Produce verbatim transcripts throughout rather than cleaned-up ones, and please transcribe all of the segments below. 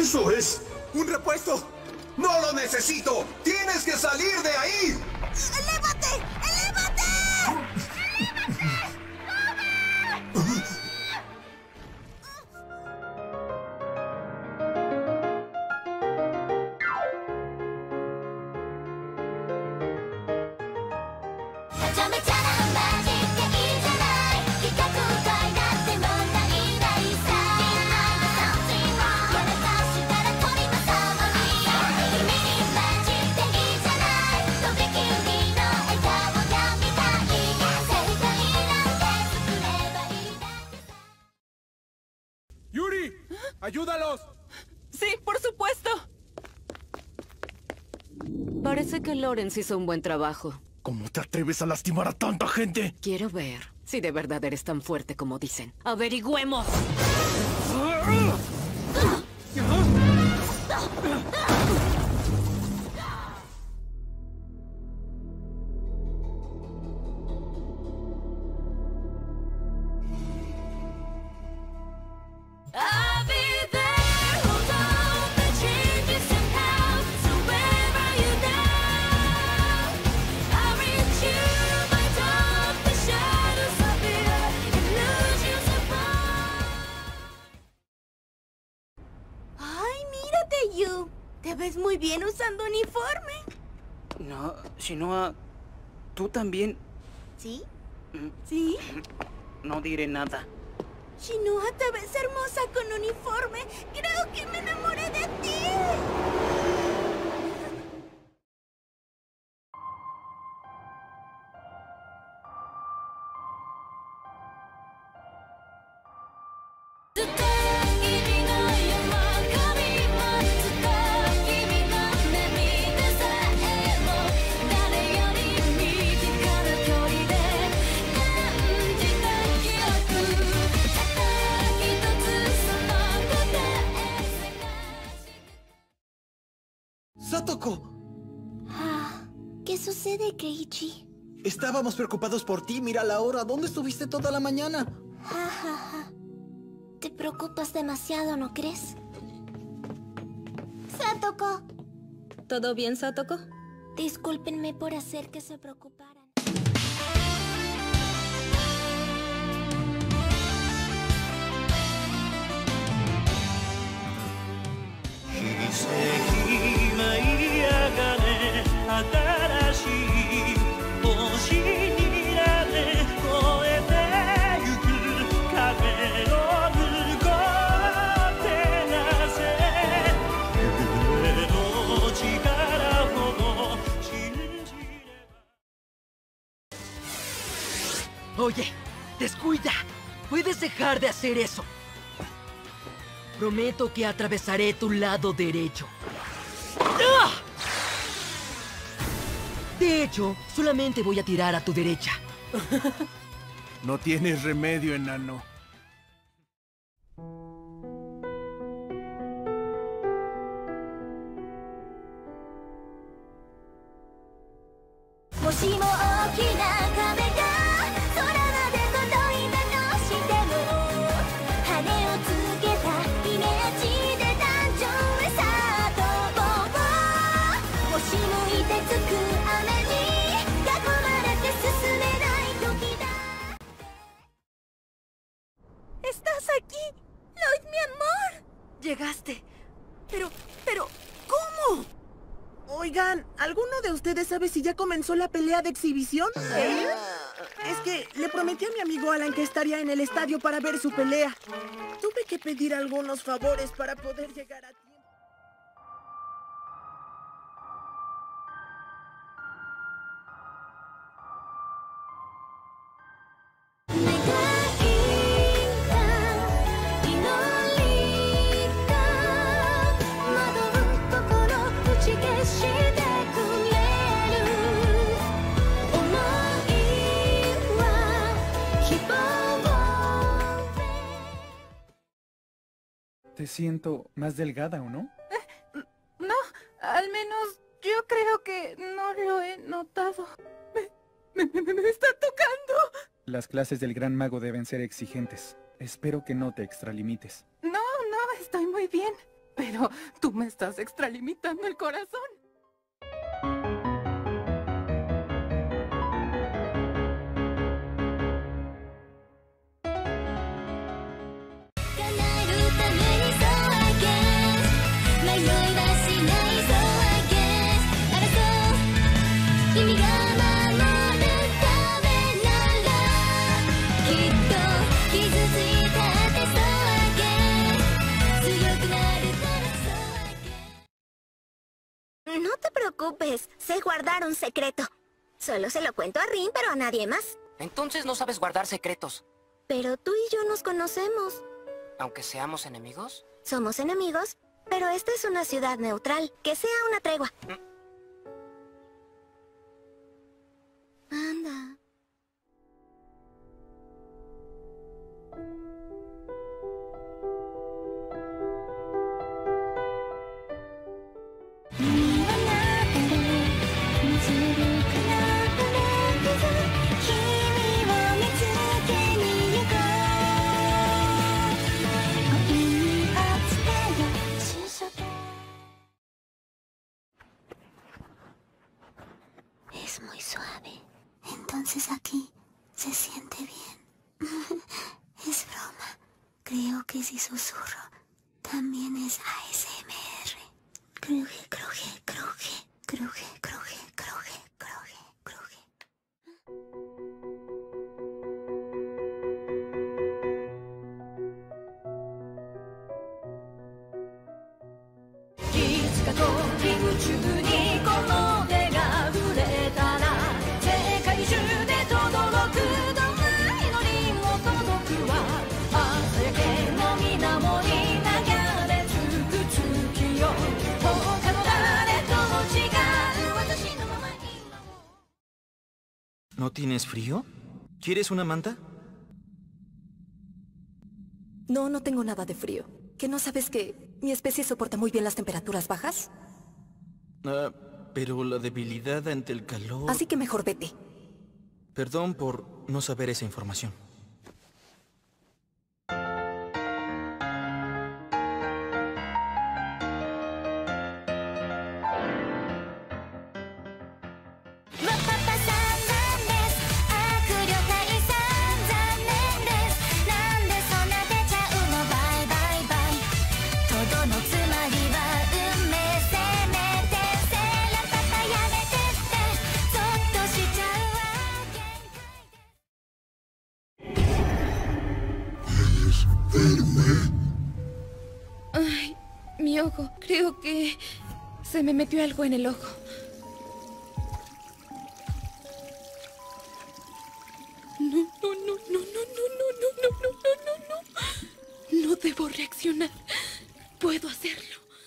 ¡Eso es! ¡Un repuesto! ¡No lo necesito! ¡Tienes que salir de ahí! ¡Elévate! ¡Elévate! ¡Yuri! ¡Ayúdalos! Sí, por supuesto. Parece que Lawrence hizo un buen trabajo. ¿Cómo te atreves a lastimar a tanta gente? Quiero ver si de verdad eres tan fuerte como dicen. ¡Averigüemos! Yu, te ves muy bien usando uniforme. No, Shinoa, tú también. ¿Sí? ¿Sí? No diré nada. Shinoa, te ves hermosa con uniforme. Creo que me enamoré de ti. ¡Satoko! Ah, ¿qué sucede, Keiichi? Estábamos preocupados por ti. Mira la hora. ¿Dónde estuviste toda la mañana? Ja, ja, ja. Te preocupas demasiado, ¿no crees? ¡Satoko! ¿Todo bien, Satoko? Discúlpenme por hacer que se preocuparan. Oye, descuida. Puedes dejar de hacer eso. Prometo que atravesaré tu lado derecho. ¡Ah! De hecho, solamente voy a tirar a tu derecha. No tienes remedio, enano. ¡Estás aquí! ¡Lloyd, mi amor! Llegaste. Pero, pero, ¿cómo? Oigan, ¿alguno de ustedes sabe si ya comenzó la pelea de exhibición? ¿Eh? Es que le prometí a mi amigo Alan que estaría en el estadio para ver su pelea. Tuve que pedir algunos favores para poder llegar a tiempo. Te siento más delgada, ¿o no? Eh, no, al menos yo creo que no lo he notado. Me, me, me, me está tocando. Las clases del Gran Mago deben ser exigentes. Espero que no te extralimites. No, no, estoy muy bien. Pero tú me estás extralimitando el corazón. No te preocupes, sé guardar un secreto. Solo se lo cuento a Rin, pero a nadie más. Entonces no sabes guardar secretos. Pero tú y yo nos conocemos. Aunque seamos enemigos. Somos enemigos, pero esta es una ciudad neutral. Que sea una tregua. Mm. Anda. Es muy suave. Entonces aquí se siente bien. Es broma. Creo que si susurro también es A S M R. Cruje, cruje, cruje, cruje, cruje, cruje, cruje, cruje. ¿No tienes frío? ¿Quieres una manta? No, no tengo nada de frío. ¿Que no sabes que mi especie soporta muy bien las temperaturas bajas? Ah, pero la debilidad ante el calor... Así que mejor vete. Perdón por no saber esa información. Ay, mi ojo. Creo que se me metió algo en el ojo. No, no, no, no, no, no, no, no, no, no, no, no, no. No debo reaccionar. Puedo hacerlo.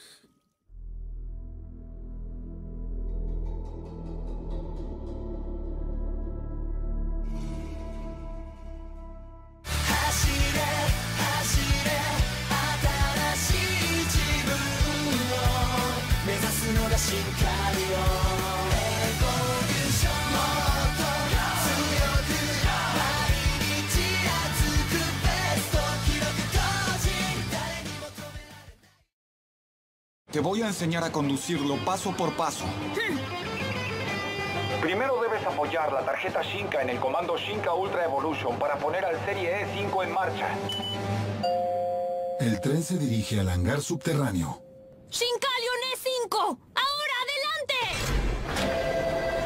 Te voy a enseñar a conducirlo paso por paso. Primero debes apoyar la tarjeta Shinka en el comando Shinka Ultra Evolution para poner al Serie E cinco en marcha. El tren se dirige al hangar subterráneo. ¡Shinkalion E cinco! ¡Ahora adelante!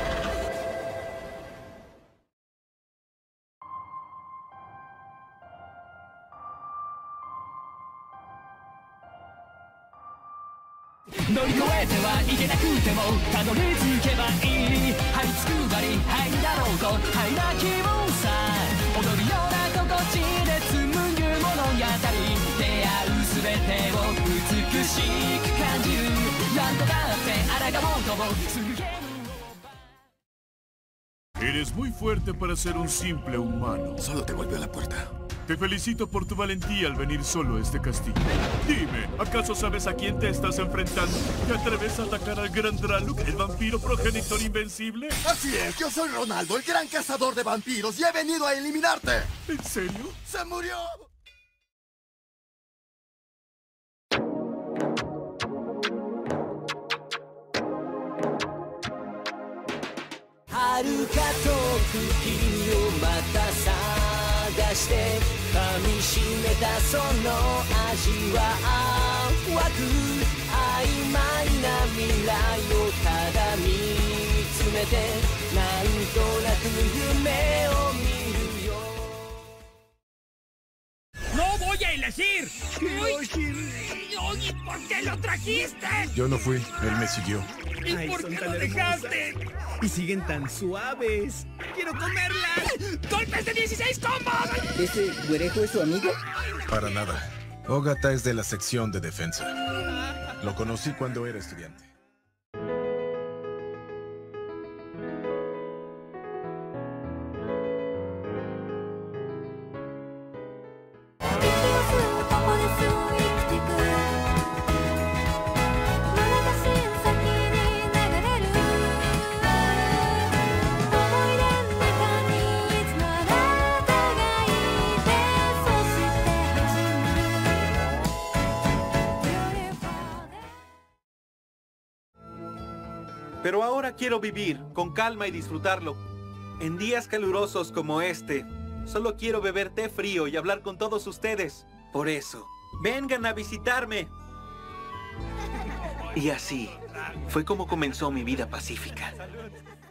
Eres muy fuerte para ser un simple humano. Solo te golpeó la puerta. Te felicito por tu valentía al venir solo a este castillo. Dime, ¿acaso sabes a quién te estás enfrentando? ¿Te atreves a atacar al gran Draluk, el vampiro progenitor invencible? Así es, yo soy Ronaldo, el gran cazador de vampiros, y he venido a eliminarte. ¿En serio? ¡Se murió! 遥か遠く君をまた探して噛みしめたその味は淡く曖昧な未来をただ見つめてなんとなく夢を見るよ。 ¡No voy a elegir! ¡Yogi, ¿por qué lo trajiste? Yo no fui, él me siguió. ¿Y Ay, por son qué tan lo dejaste? hermosas. Y siguen tan suaves. ¡Quiero comerlas! ¡Golpes de dieciséis combos! ¿Ese güerejo es su amigo? Para nada. Ogata es de la sección de defensa. Lo conocí cuando era estudiante. Pero ahora quiero vivir con calma y disfrutarlo. En días calurosos como este, solo quiero beber té frío y hablar con todos ustedes. Por eso, vengan a visitarme. Y así fue como comenzó mi vida pacífica.